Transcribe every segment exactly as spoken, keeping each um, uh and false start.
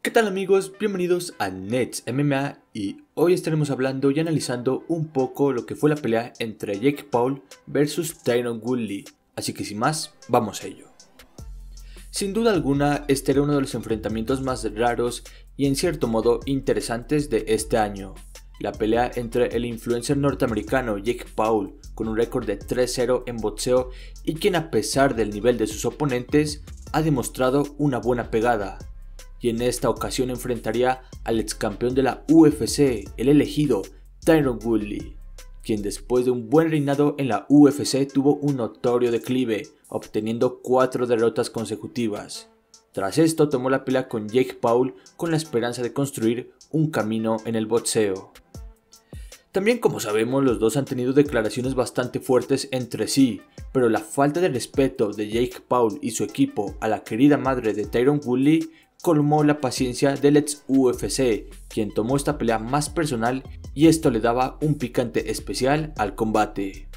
¿Qué tal amigos? Bienvenidos a Nets M M A y hoy estaremos hablando y analizando un poco lo que fue la pelea entre Jake Paul versus Tyron Woodley, así que sin más, vamos a ello. Sin duda alguna, este era uno de los enfrentamientos más raros y en cierto modo interesantes de este año. La pelea entre el influencer norteamericano Jake Paul, con un récord de tres cero en boxeo y quien a pesar del nivel de sus oponentes, ha demostrado una buena pegada. Y en esta ocasión enfrentaría al ex campeón de la U F C, el elegido Tyron Woodley, quien después de un buen reinado en la U F C tuvo un notorio declive, obteniendo cuatro derrotas consecutivas. Tras esto tomó la pelea con Jake Paul con la esperanza de construir un camino en el boxeo. También, como sabemos, los dos han tenido declaraciones bastante fuertes entre sí, pero la falta de respeto de Jake Paul y su equipo a la querida madre de Tyron Woodley colmó la paciencia del ex U F C, quien tomó esta pelea más personal y esto le daba un picante especial al combate.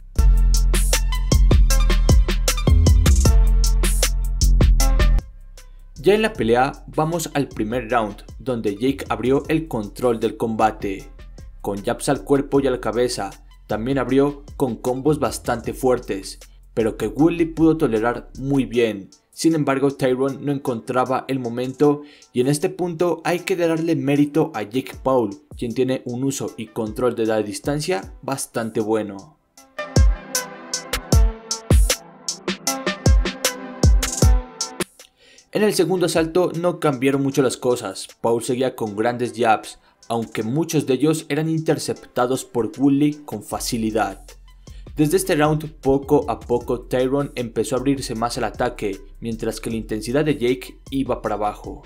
Ya en la pelea vamos al primer round, donde Jake abrió el control del combate, con jabs al cuerpo y a la cabeza. También abrió con combos bastante fuertes, pero que Woodley pudo tolerar muy bien. Sin embargo, Tyron no encontraba el momento y en este punto hay que darle mérito a Jake Paul, quien tiene un uso y control de la distancia bastante bueno. En el segundo asalto no cambiaron mucho las cosas. Paul seguía con grandes jabs, aunque muchos de ellos eran interceptados por Woodley con facilidad. Desde este round, poco a poco Tyron empezó a abrirse más al ataque, mientras que la intensidad de Jake iba para abajo.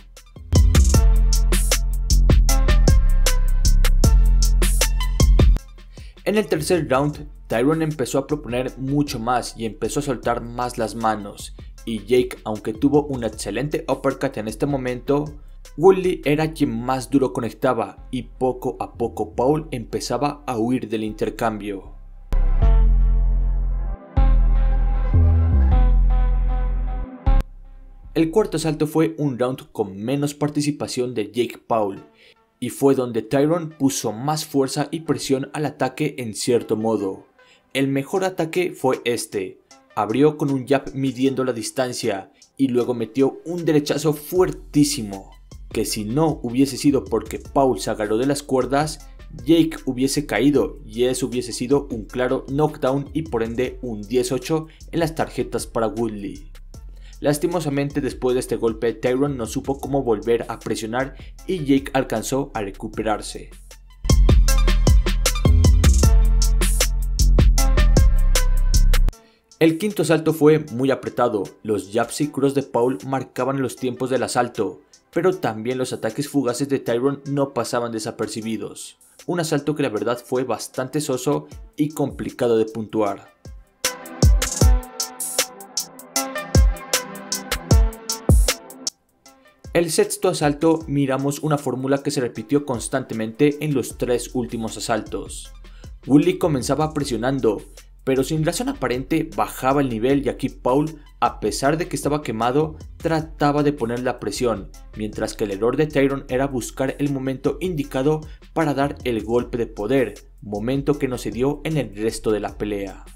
En el tercer round, Tyron empezó a proponer mucho más y empezó a soltar más las manos, y Jake, aunque tuvo un excelente uppercut en este momento, Woodley era quien más duro conectaba y poco a poco Paul empezaba a huir del intercambio. El cuarto asalto fue un round con menos participación de Jake Paul, y fue donde Tyron puso más fuerza y presión al ataque en cierto modo. El mejor ataque fue este, abrió con un jab midiendo la distancia y luego metió un derechazo fuertísimo, que si no hubiese sido porque Paul se agarró de las cuerdas, Jake hubiese caído y eso hubiese sido un claro knockdown y por ende un diez ocho en las tarjetas para Woodley. Lastimosamente, después de este golpe, Tyron no supo cómo volver a presionar y Jake alcanzó a recuperarse. El quinto asalto fue muy apretado, los jabs y cross de Paul marcaban los tiempos del asalto, pero también los ataques fugaces de Tyron no pasaban desapercibidos. Un asalto que la verdad fue bastante soso y complicado de puntuar. El sexto asalto miramos una fórmula que se repitió constantemente en los tres últimos asaltos. Woodley comenzaba presionando, pero sin razón aparente bajaba el nivel y aquí Paul, a pesar de que estaba quemado, trataba de poner la presión, mientras que el error de Tyron era buscar el momento indicado para dar el golpe de poder, momento que no se dio en el resto de la pelea.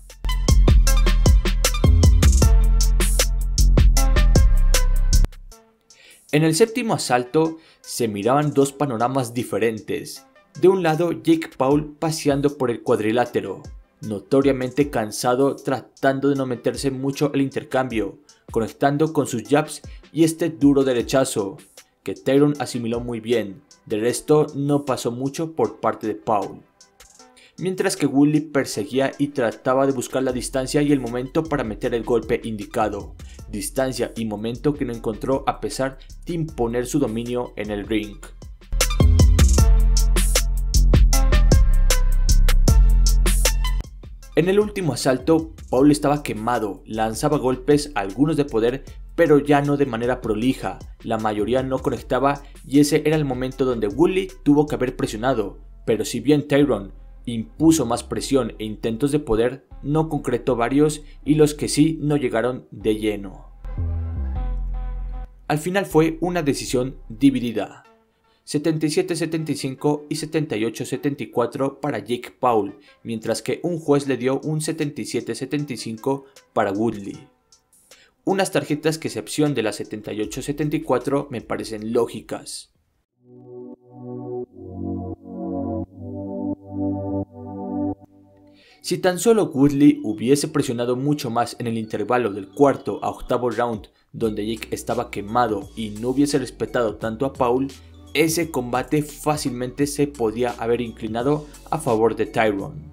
En el séptimo asalto se miraban dos panoramas diferentes. De un lado, Jake Paul paseando por el cuadrilátero, notoriamente cansado, tratando de no meterse mucho el intercambio, conectando con sus jabs y este duro derechazo, que Tyron asimiló muy bien. De resto no pasó mucho por parte de Paul. Mientras que Woodley perseguía y trataba de buscar la distancia y el momento para meter el golpe indicado, distancia y momento que no encontró a pesar de imponer su dominio en el ring. En el último asalto, Paul estaba quemado, lanzaba golpes, algunos de poder, pero ya no de manera prolija, la mayoría no conectaba y ese era el momento donde Woodley tuvo que haber presionado, pero si bien Tyron impuso más presión e intentos de poder, no concretó varios y los que sí no llegaron de lleno. Al final fue una decisión dividida. setenta y siete setenta y cinco y setenta y ocho setenta y cuatro para Jake Paul, mientras que un juez le dio un setenta y siete setenta y cinco para Woodley. Unas tarjetas que, a excepción de la setenta y ocho setenta y cuatro, me parecen lógicas. Si tan solo Woodley hubiese presionado mucho más en el intervalo del cuarto a octavo round, donde Jake estaba quemado y no hubiese respetado tanto a Paul, ese combate fácilmente se podía haber inclinado a favor de Tyron.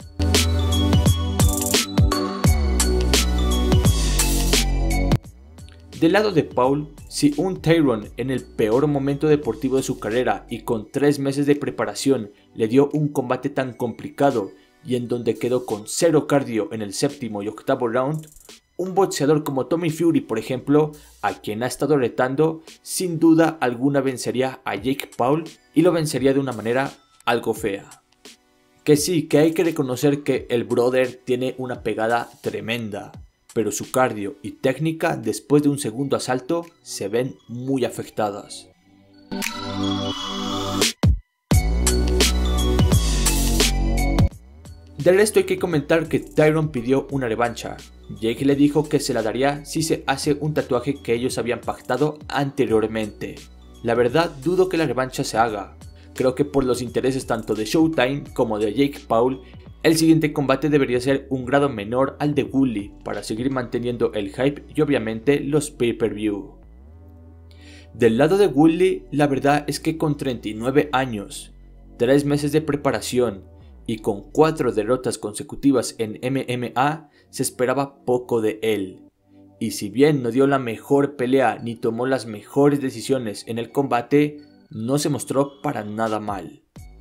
Del lado de Paul, si un Tyron en el peor momento deportivo de su carrera y con tres meses de preparación le dio un combate tan complicado y en donde quedó con cero cardio en el séptimo y octavo round, un boxeador como Tommy Fury, por ejemplo, a quien ha estado retando, sin duda alguna vencería a Jake Paul y lo vencería de una manera algo fea. Que sí, que hay que reconocer que el brother tiene una pegada tremenda, pero su cardio y técnica después de un segundo asalto se ven muy afectadas. Del resto hay que comentar que Tyron pidió una revancha. Jake le dijo que se la daría si se hace un tatuaje que ellos habían pactado anteriormente. La verdad, dudo que la revancha se haga. Creo que por los intereses tanto de Showtime como de Jake Paul, el siguiente combate debería ser un grado menor al de Woodley para seguir manteniendo el hype y obviamente los pay-per-view. Del lado de Woodley, la verdad es que con treinta y nueve años, tres meses de preparación y con cuatro derrotas consecutivas en M M A, se esperaba poco de él. Y si bien no dio la mejor pelea ni tomó las mejores decisiones en el combate, no se mostró para nada mal.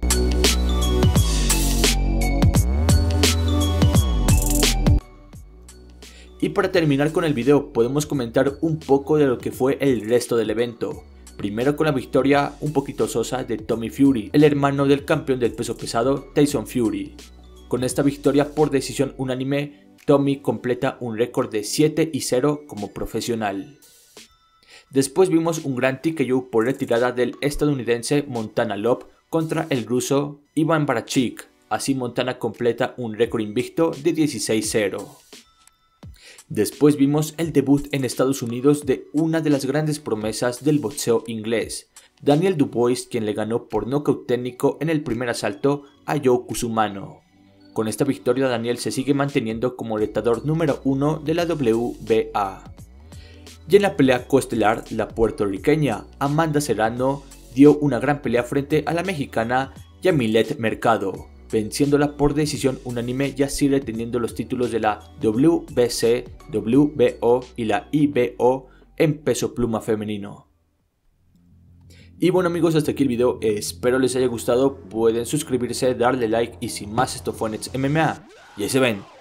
Y para terminar con el video podemos comentar un poco de lo que fue el resto del evento. Primero con la victoria un poquito sosa de Tommy Fury, el hermano del campeón del peso pesado Tyson Fury. Con esta victoria por decisión unánime, Tommy completa un récord de siete y cero como profesional. Después vimos un gran T K O por retirada del estadounidense Montana Love contra el ruso Ivan Barachik, así Montana completa un récord invicto de dieciséis cero. Después vimos el debut en Estados Unidos de una de las grandes promesas del boxeo inglés, Daniel Dubois, quien le ganó por nocaut técnico en el primer asalto a Joe Cusumano. Con esta victoria Daniel se sigue manteniendo como retador número uno de la W B A. Y en la pelea coestelar, la puertorriqueña Amanda Serrano dio una gran pelea frente a la mexicana Yamilet Mercado, venciéndola por decisión unánime y así reteniendo los títulos de la W B C, W B O y la I B O en peso pluma femenino. Y bueno amigos, hasta aquí el video, espero les haya gustado, pueden suscribirse, darle like y sin más, esto fue Nets M M A y ahí se ven.